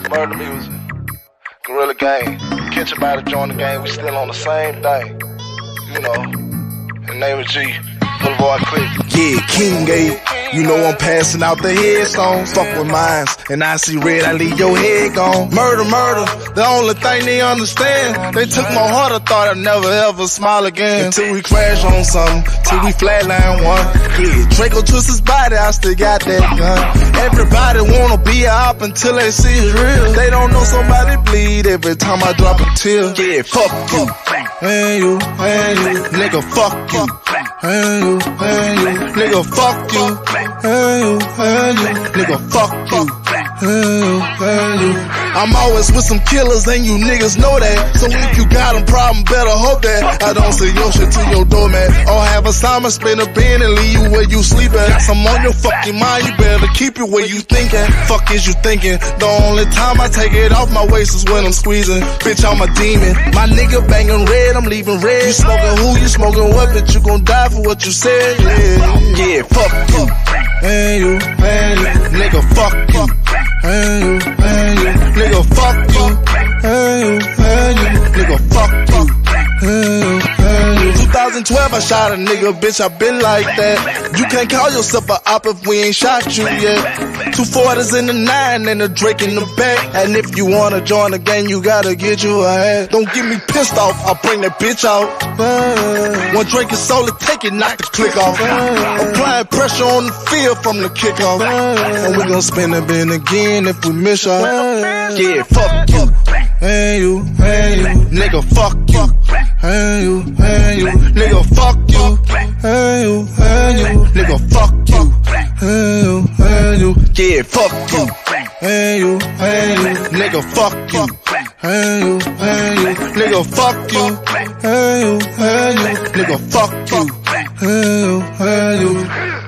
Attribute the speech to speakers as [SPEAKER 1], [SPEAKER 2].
[SPEAKER 1] Murder Music, Gorilla Gang. Catch a body, join the game, we still on the same thing. You know, in the name of G, Boulevard Click.
[SPEAKER 2] Yeah, King A. You know I'm passing out the headstones. Fuck with mines, and I see red, I leave your head gone. Murder, the only thing they understand. They took my heart, I thought I'd never ever smile again. Until we crash on something, till we flatline one. Yeah, Draco twist his body, I still got that gun. Everybody wanna be a op until they see it's real. They don't know somebody bleed every time I drop a tear. Yeah, fuck you, and you, nigga, fuck you. And you, nigga, fuck you. And you, nigga, fuck you. And you. I'm always with some killers and you niggas know that. So if you got a problem, better hope that I don't send your shit to your door, man. Or have a Simon spin a bin and leave you where you sleep at. I'm on your fucking mind, you better keep it where you thinking. Fuck is you thinking? The only time I take it off my waist is when I'm squeezing. Bitch, I'm a demon. My nigga banging red, I'm leaving red. You smoking who? You smoking what? Bitch, you gon' die for what you said. Yeah, fuck you. And you, nigga, fuck you. And you, nigga, fuck you. And you, nigga, fuck you. 2012, I shot a nigga, bitch, I been like that. You can't call yourself a op if we ain't shot you yet. 2 40s in the 9 and a Drake in the back. And if you wanna join the gang, you gotta get you a hat. Don't get me pissed off, I'll bring that bitch out. One Drake is solely take it, knock the click off. Applying pressure on the field from the kickoff. And we gon' spin the bin again if we miss y'all. Yeah, fuck you. And you, nigga, fuck you. And you, nigga, fuck you. And you, nigga, fuck you. And you, yeah, fuck you. And you, nigga, fuck you. And you, nigga, fuck you. And you, nigga, fuck you. And you.